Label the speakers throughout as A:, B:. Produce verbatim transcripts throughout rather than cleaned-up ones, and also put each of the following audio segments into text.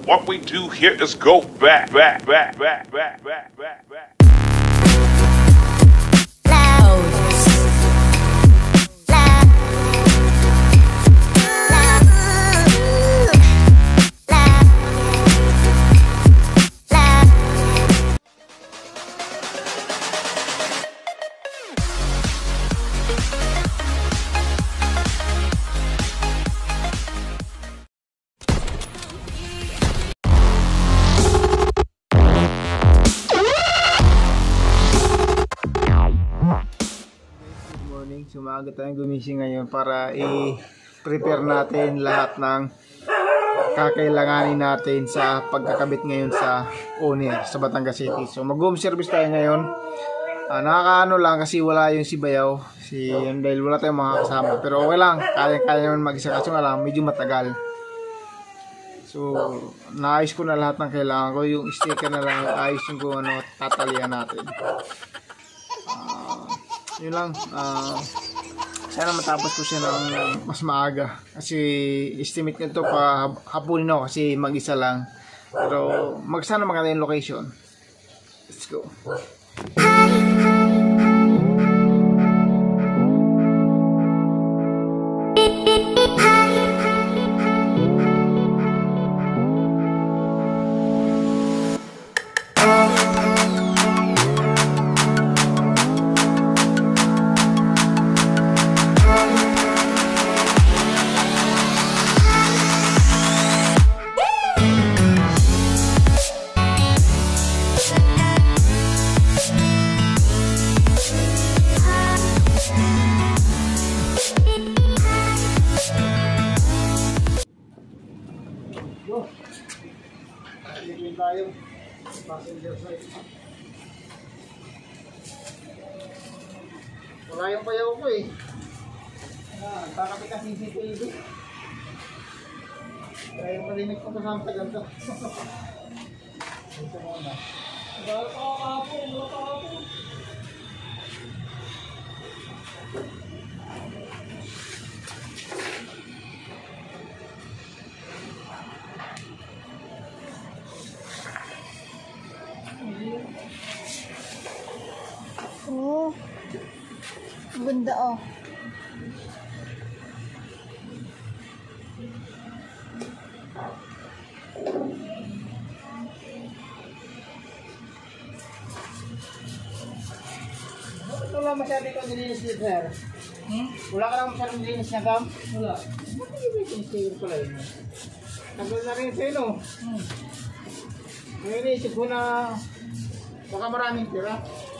A: What we do here is go back, back, back, back, back, back, back, back.
B: So maaga tayong gumising ngayon para i-prepare natin lahat ng kakailanganin natin sa pagkakabit ngayon sa owner sa Batangas City. So mag-home service tayo ngayon. Uh, nakakaano lang kasi wala yung si Bayaw, si yun, dahil wala tayong mga kasama. Pero okay lang, kaya-kaya naman mag-isa kasi nga lang, medyo matagal. So naayos ko na lahat ng kailangan ko. Yung sticker na lang, ayos yung kung ano, tatalian natin. Uh, yun lang. Uh, sana matapos ko siya ng mas maaga kasi estimate nito pa hapunin ako kasi mag-isa lang, pero magsana maganda yung location. Let's go. Tayo passenger side. Wala yung Bayaw ko eh. Ah, baka may kasi C C T V. Kaya yung malimit ko kasama sa ganito. Ito muna. Wala pa ako, wala pa ako.
C: Oh, ganda oh.
B: Wala masyado kang nilinis dito, sir. Hmm? Wala ka lang masyadong nilinis na gam? Wala. Bakit yung may sinistigil pala yun? Tagal na rin sa'yo, no? Hmm. Ngayon naisip ko na baka maraming tira.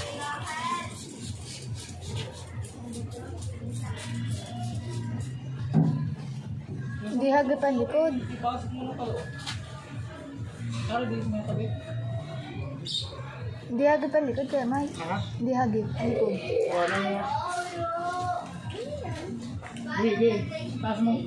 C: Hindi hagip ang likod.
B: Ipasok mo na to. Saan dito mo tabi?
C: Hindi hagip ang likod, kaya Mike.
B: Ha?
C: Hindi hagip ang likod.
B: Wala mo. Gigi, gigi. Taas mo.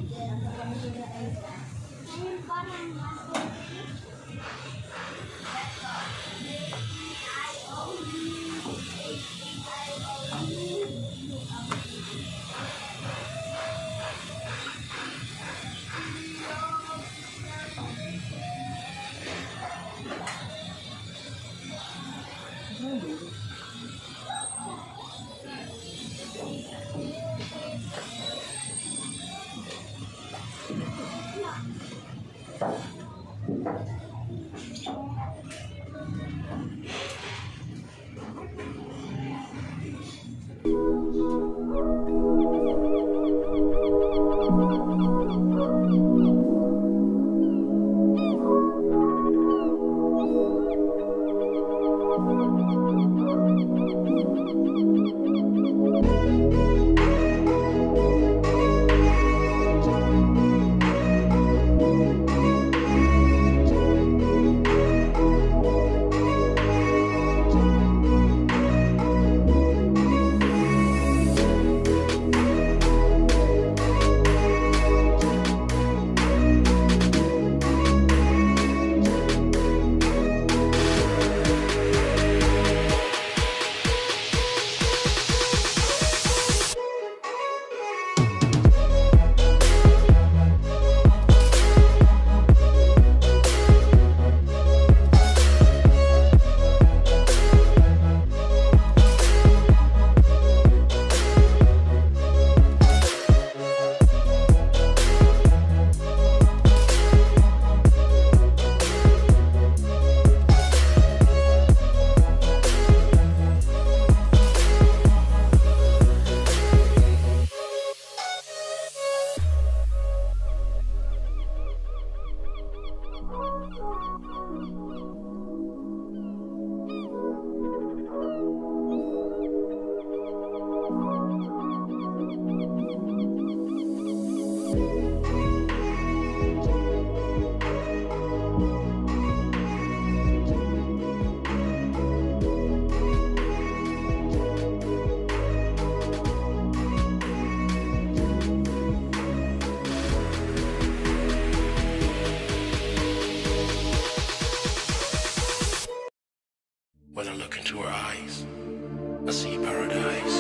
D: see paradise.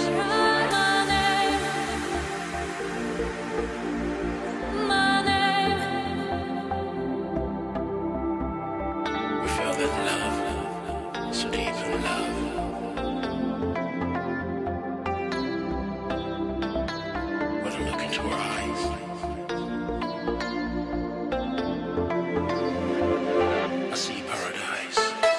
D: We feel that love, so deep in love. When I look into her eyes, I see paradise.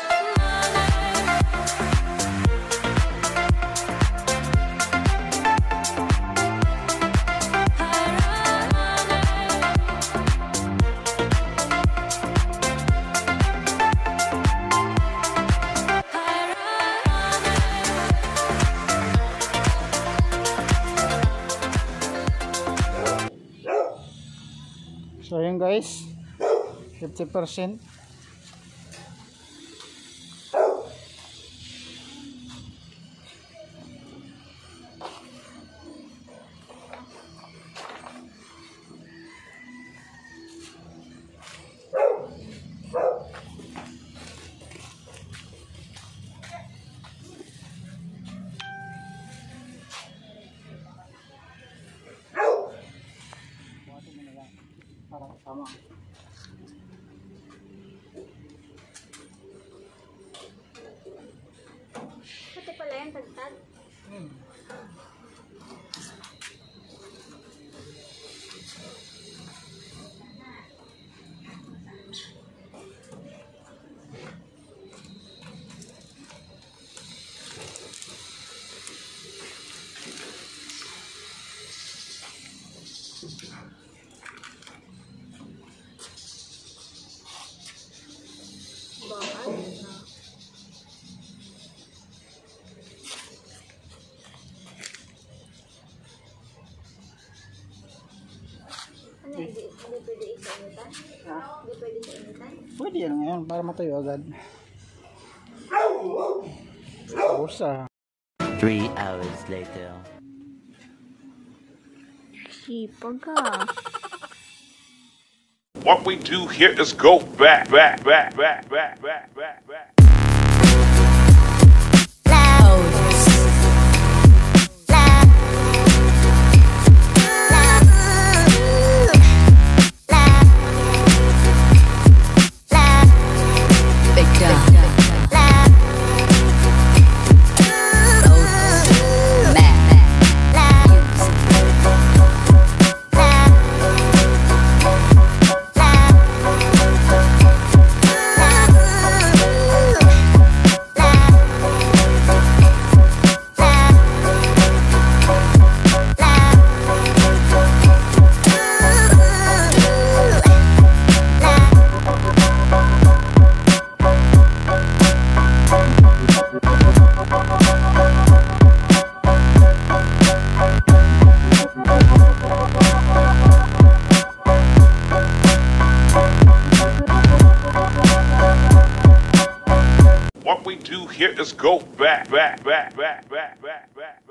B: So yun guys, fifty percent. Para kasama.
C: Pati pala yung tagtag.
B: Hmm.
C: Ano, hindi, hindi pwede isa-initan?
B: Ha?
C: Hindi pwede isa-initan?
B: Pwede yan ngayon para matuyo agad. Busa.
E: Three hours later.
C: Sipag ka.
A: What we do here is go back, back, back, back, back, back, back, back. What we do here is go back, back, back, back, back, back, back.